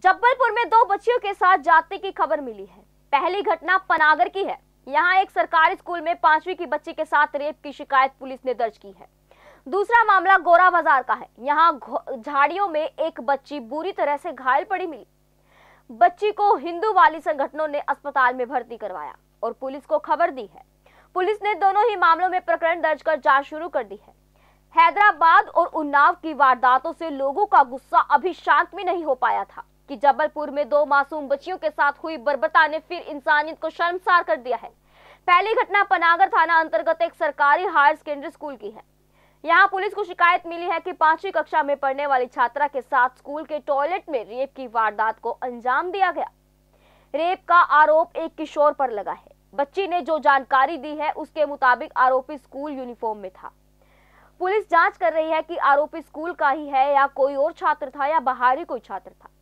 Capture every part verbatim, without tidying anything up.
जबलपुर में दो बच्चियों के साथ जाति की खबर मिली है। पहली घटना पनागर की है। यहां एक सरकारी स्कूल में पांचवी की बच्ची के साथ रेप की शिकायत पुलिस ने दर्ज की है। दूसरा मामला गोरा बाजार का है। यहां झाड़ियों में एक बच्ची बुरी तरह से घायल पड़ी मिली। बच्ची को हिंदूवादी संगठनों ने अस्पताल में भर्ती करवाया और पुलिस को खबर दी है। पुलिस ने दोनों ही मामलों में प्रकरण दर्ज कर जांच शुरू कर दी है। हैदराबाद और उन्नाव की वारदातों से लोगों का गुस्सा अभी शांत भी नहीं हो पाया था कि जबलपुर में दो मासूम बच्चियों के साथ हुई बर्बरता ने फिर इंसानियत को शर्मसार कर दिया है। पहली घटना पनागर थाना अंतर्गत एक सरकारी हायर सेकेंडरी स्कूल की है। यहां पुलिस को शिकायत मिली है कि पांचवी कक्षा में पढ़ने वाली छात्रा के साथ स्कूल के टॉयलेट में रेप की वारदात को अंजाम दिया गया। रेप का आरोप एक किशोर पर लगा है। बच्ची ने जो जानकारी दी है उसके मुताबिक आरोपी स्कूल यूनिफॉर्म में था। पुलिस जांच कर रही है कि आरोपी स्कूल का ही है या कोई और छात्र था या बाहरी कोई छात्र था।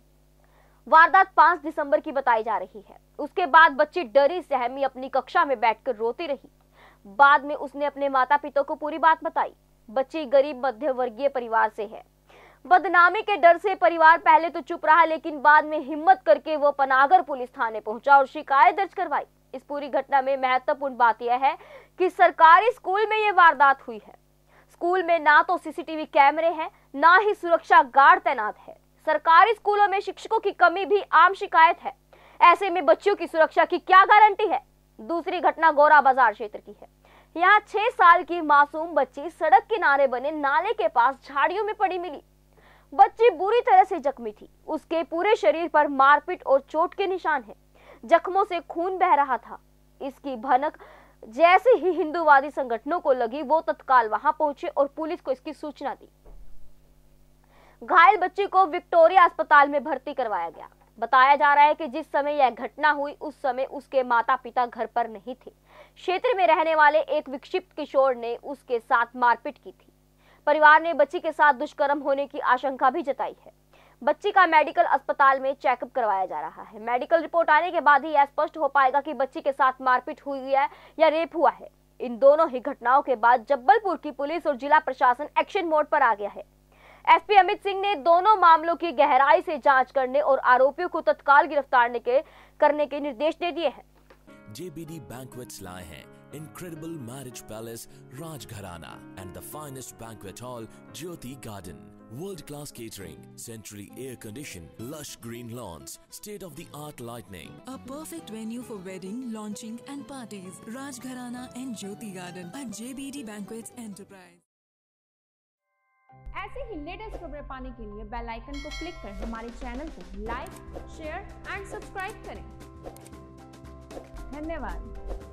वारदात पांच दिसंबर की बताई जा रही है। उसके बाद बच्ची डरी सहमी अपनी कक्षा में बैठकर रोती रही। बाद में उसने अपने माता पिता को पूरी बात बताई। बच्ची गरीब मध्य वर्गीय परिवार से है। बदनामी के डर से परिवार पहले तो चुप रहा, लेकिन बाद में हिम्मत करके वो पनागर पुलिस थाने पहुंचा और शिकायत दर्ज करवाई। इस पूरी घटना में महत्वपूर्ण बात यह है कि सरकारी स्कूल में ये वारदात हुई है। स्कूल में ना तो सीसीटीवी कैमरे हैं, ना ही सुरक्षा गार्ड तैनात है। सरकारी स्कूलों में शिक्षकों की कमी भी आम शिकायत है। ऐसे में बच्चियों की सुरक्षा की क्या गारंटी है। दूसरी घटना गोरा बाजार क्षेत्र की है। यहाँ छह साल की मासूम बच्ची सड़क किनारे बने नाले के पास झाड़ियों में पड़ी मिली। बच्ची बुरी तरह से जख्मी थी। उसके पूरे शरीर पर मारपीट और चोट के निशान हैं। जख्मों से खून बह रहा था। इसकी भनक जैसे ही हिंदूवादी संगठनों को लगी, वो तत्काल वहां पहुंचे और पुलिस को इसकी सूचना दी। घायल बच्ची को विक्टोरिया अस्पताल में भर्ती करवाया गया। बताया जा रहा है कि जिस समय यह घटना हुई उस समय उसके माता पिता घर पर नहीं थे। क्षेत्र में रहने वाले एक विक्षिप्त किशोर ने उसके साथ मारपीट की थी। परिवार ने बच्ची के साथ दुष्कर्म होने की आशंका भी जताई है। बच्ची का मेडिकल अस्पताल में चेकअप करवाया जा रहा है। मेडिकल रिपोर्ट आने के बाद ही यह स्पष्ट हो पाएगा कि बच्ची के साथ मारपीट हुई है या रेप हुआ है। इन दोनों ही घटनाओं के बाद जबलपुर की पुलिस और जिला प्रशासन एक्शन मोड पर आ गया है। एसपी अमित सिंह ने दोनों मामलों की गहराई से जांच करने और आरोपियों को तत्काल गिरफ्तार के करने के निर्देश दे दिए हैं। J B D Banquets लाए हैं Incredible Marriage Palace Rajgharana and the finest banquet hall Jyoti Garden. World-class catering, centrally air-conditioned, lush green lawns, state-of-the-art lighting. A perfect venue for wedding, launching and parties. Rajgharana and Jyoti Garden at J B D Banquets Enterprise. ऐसे ही latest खबरें पाने के लिए bell icon को click कर हमारे channel को like, share and subscribe करें। धन्यवाद।